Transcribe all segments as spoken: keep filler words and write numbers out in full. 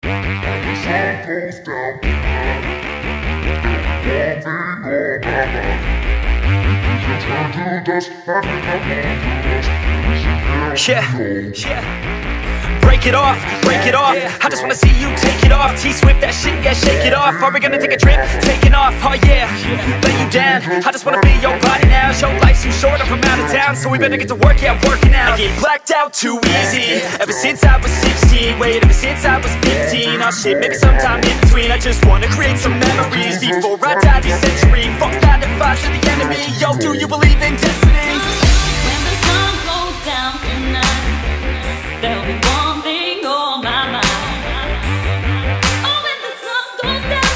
Yeah, yeah. Break it off, break it off. I just wanna see you take it off. T-Swift, that shit, yeah, shake it off. Are we gonna take a trip? Taking off, oh yeah. Lay you down, I just wanna be your body now. Show life's too short, I'm from out of town, so we better get to work, yeah, working out. I get blacked out too easy, ever since I was sixteen. Wait, ever since I was fifteen. Oh shit, maybe sometime in between. I just wanna create some memories before I die this century. Fuck nine to five to the enemy. Yo, do you believe in destiny? When the sun goes down tonight, there'll be one thing on my mind. Oh, when the sun goes down,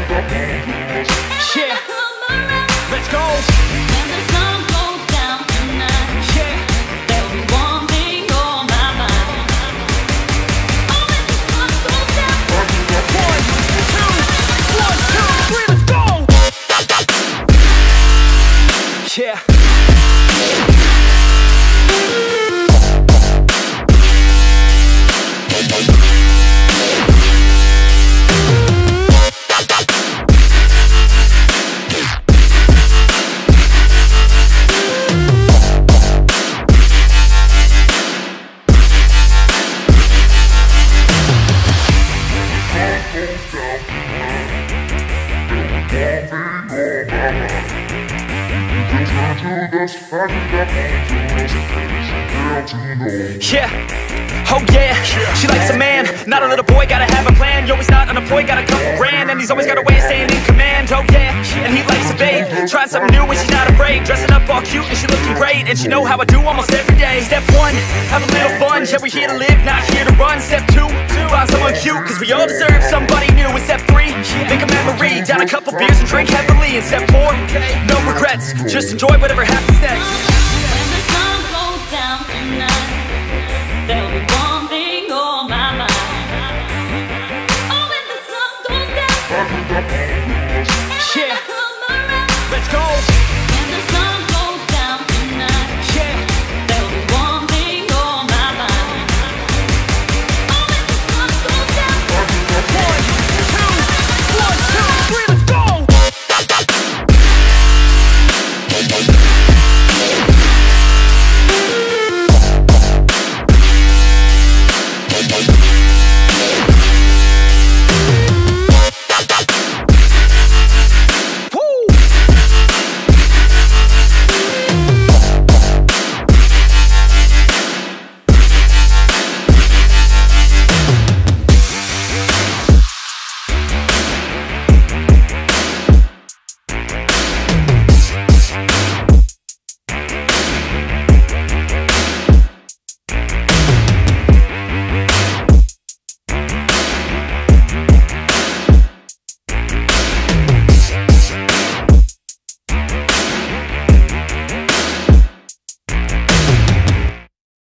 yeah, let's go. when the sun goes down tonight, Yeah, there'll be one thing on my mind. Oh, when the sun goes down, one, two, one, two, three, let's go. Yeah. Yeah, oh yeah, she likes a man, not a little boy, gotta have a plan. Yo, he's not unemployed, got a couple grand, and he's always got a way of staying in command. Oh yeah, and he likes a babe, trying something new and she's not afraid. Dressing up all cute and she looking great, and she know how I do almost every day. Step one, have a little fun, yeah, we're here to live, not here to run. Step two, find someone cute, cause we all deserve somebody new. And step three, make a memory, down a couple beers and drink heavily. And step four, no regrets, just enjoy whatever happens next. when the sun goes down tonight,